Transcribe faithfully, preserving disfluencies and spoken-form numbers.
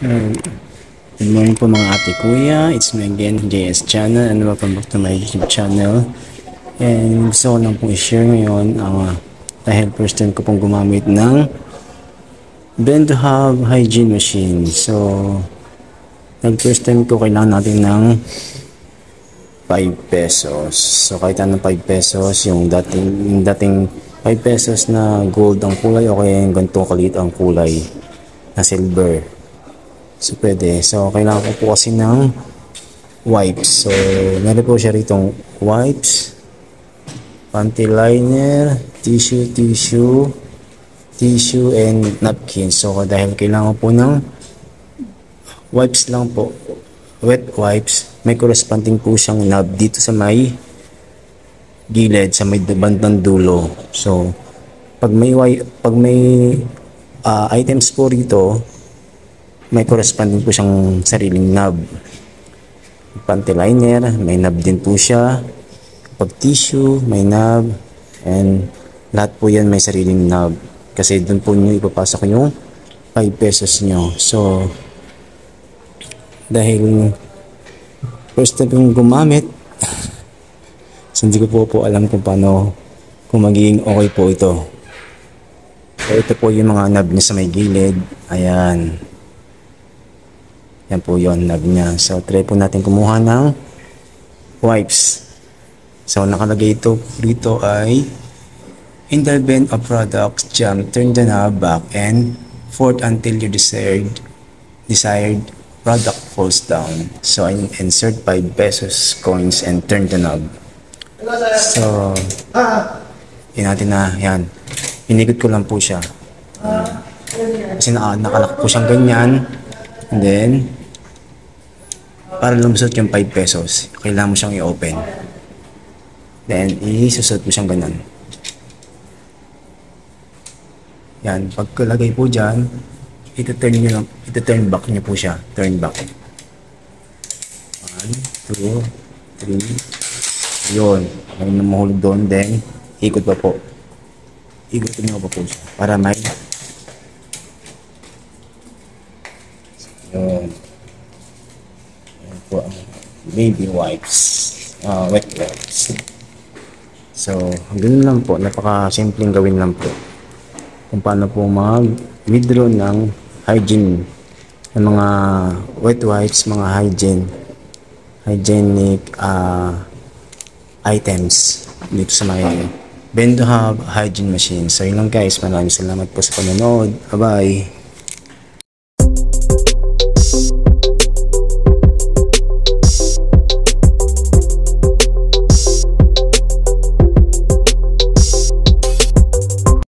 Uh, Good morning po mga ate kuya, it's me again, J S Channel, and welcome back to my YouTube channel. And gusto ko lang pong i-share ngayon uh, dahil first time ko pong gumamit ng Bendohub hygiene machine. So nag first time ko kailangan natin ng five pesos. So kahit anong five pesos, yung dating, yung dating five pesos na gold ang kulay o kaya yung ganitong kalit ang kulay na silver. So pwede. So kailangan ko po kasi ng wipes. So meron po siya ritong wipes, panty liner, tissue, tissue, tissue, and napkin. So dahil kailangan po ng wipes lang po, wet wipes, may corresponding po siyang knob dito sa may gilid, sa may bandang dulo. So pag may pag may uh, items po rito, may corresponding po siyang sariling knob. Panty liner, may knob din po siya. Pag tissue, may knob. And lahat po yan may sariling knob. Kasi doon po nyo ipapasok yung five pesos nyo. So, dahil first time kong gumamit, so hindi ko po po alam kung paano, kung magiging okay po ito. So, ito po yung mga knob niya sa may gilid. Ayan. Yan po yun, knob niya. So, try po natin kumuha ng wipes. So, nakalagay ito dito ay intervene of products, jump, turn the knob back and forth until your desired desired product falls down. So, I insert five pesos coins and turn the knob. So, yun natin na, yan. Inikot ko lang po siya. Kasi na, nakalak po siyang ganyan. And then, para lumusot yung five pesos, kailangan mo siyang i-open. Then, isusot mo siyang ganun. Yan, pagkalagay po dyan, ito-turn nyo lang, ito-turn back nyo po siya. Turn back. one, two, three. Yun. May namahulog doon. Then, ikot pa po. Ikutin nyo pa po siya. Para may yun. Yan po ang baby wipes. Uh, wet wipes. So, ganun lang po. Napaka-simpleng gawin lang po. Kung paano po mag-withdraw ng hygiene. Ng mga wet wipes, mga hygiene. Hygienic uh, items. Dito sa may Bendohub hygiene machine. So, yun lang guys. Maraming salamat po sa panonood. Bye-bye.